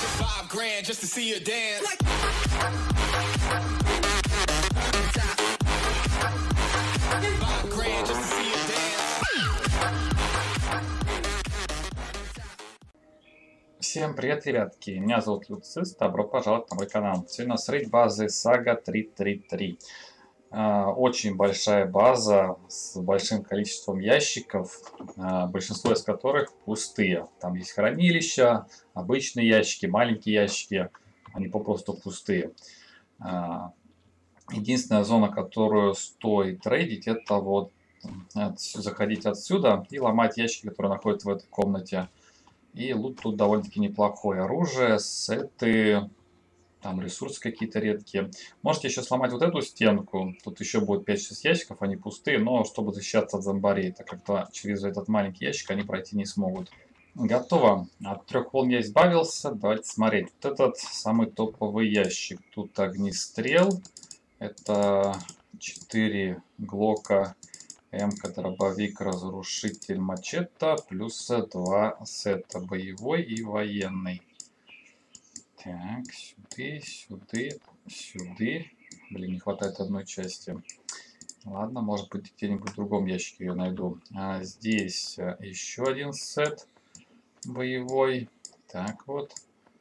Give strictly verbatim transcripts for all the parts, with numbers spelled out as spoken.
Всем привет, ребятки! Меня зовут Люцис, добро пожаловать на мой канал. Сегодня у нас рейд базы Сага три три три. Очень большая база с большим количеством ящиков, большинство из которых пустые. Там есть хранилища, обычные ящики, маленькие ящики, они попросту пустые. Единственная зона, которую стоит рейдить, это вот заходить отсюда и ломать ящики, которые находятся в этой комнате. И лут тут довольно-таки неплохой. Оружие, сеты, там ресурсы какие-то редкие. Можете еще сломать вот эту стенку. Тут еще будет пять-шесть ящиков, они пустые, но чтобы защищаться от зомбарей, так как через этот маленький ящик они пройти не смогут. Готово. От трех волн я избавился. Давайте смотреть. Вот этот самый топовый ящик. Тут огнестрел. Это четыре глока. М-ка, дробовик, разрушитель, мачете, плюс два сета, боевой и военный. Так, сюда, сюда, сюда. Блин, не хватает одной части. Ладно, может быть, где-нибудь в другом ящике ее найду. А здесь еще один сет боевой. Так вот.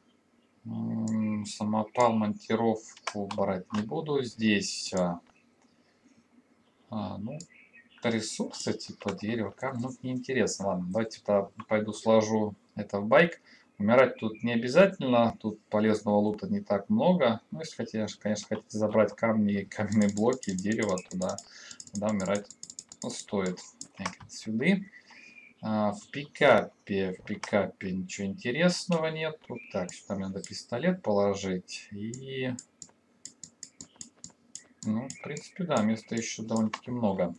Самопал, монтировку брать не буду. Здесь... А, ну... ресурсы типа дерева, камня, ну неинтересно. Ладно, давайте пойду сложу это в байк. Умирать тут не обязательно, тут полезного лута не так много. Ну, если хотите, конечно, хотите забрать камни, каменные блоки, дерево, туда, туда умирать стоит. Так, сюда. А, в пикапе, в пикапе ничего интересного нет. Вот так, сюда мне надо пистолет положить. И, ну, в принципе, да, места еще довольно-таки много.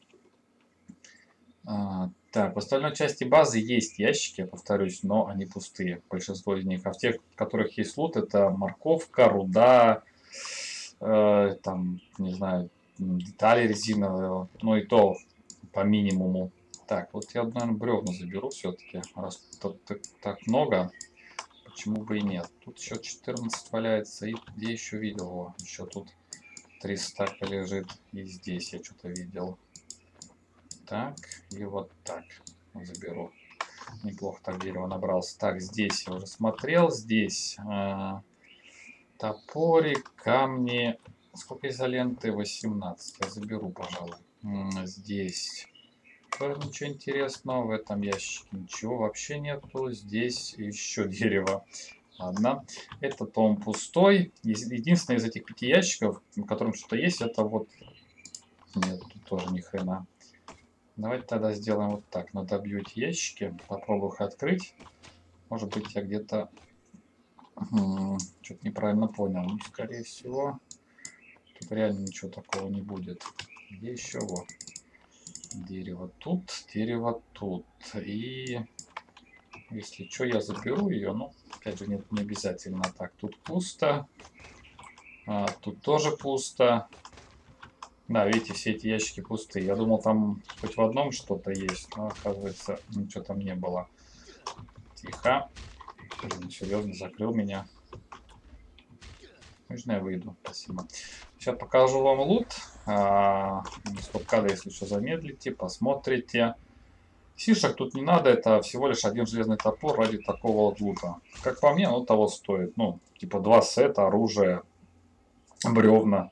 А, так, в остальной части базы есть ящики, я повторюсь, но они пустые, большинство из них. А в тех, в которых есть лут, это морковка, руда, э, там, не знаю, детали резиновые, ну и то по минимуму. Так, вот я, наверное, бревна заберу все-таки, раз тут так, так много, почему бы и нет. Тут еще четырнадцать валяется, и где еще видел его, еще тут три стака лежит, и здесь я что-то видел. Так, и вот так заберу. Неплохо так дерево набрался. Так, здесь я уже смотрел. Здесь э, топорик, камни. Сколько изоленты? восемнадцать. Я заберу, пожалуй. Здесь тоже ничего интересного. В этом ящике ничего вообще нету. Здесь еще дерево. Ладно. Этот, по-моему, пустой. Единственное из этих пяти ящиков, в котором что-то есть, это вот... Нет, тут тоже ни хрена. Давайте тогда сделаем вот так. Надо добью эти ящики. Попробую их открыть. Может быть, я где-то что-то неправильно понял. Ну, скорее всего, тут реально ничего такого не будет. Где еще? Вот. Дерево тут, дерево тут. И если что, я заберу ее. Но, опять же, нет, не обязательно. Так, тут пусто. А, тут тоже пусто. Да, видите, все эти ящики пустые. Я думал, там хоть в одном что-то есть, но, оказывается, ничего там не было. Тихо. Блин, серьезно, закрыл меня. Можно я выйду? Спасибо. Сейчас покажу вам лут. А, стоп-кадр, если что, замедлите, посмотрите. Сишек тут не надо, это всего лишь один железный топор ради такого вот лута. Как по мне, ну, того стоит. Ну, типа два сета, оружие, бревна.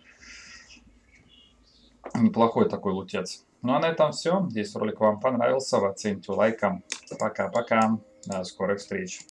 Неплохой такой лутец. Ну а на этом все. Надеюсь, ролик вам понравился. Вы оцените лайком. Пока-пока. До скорых встреч.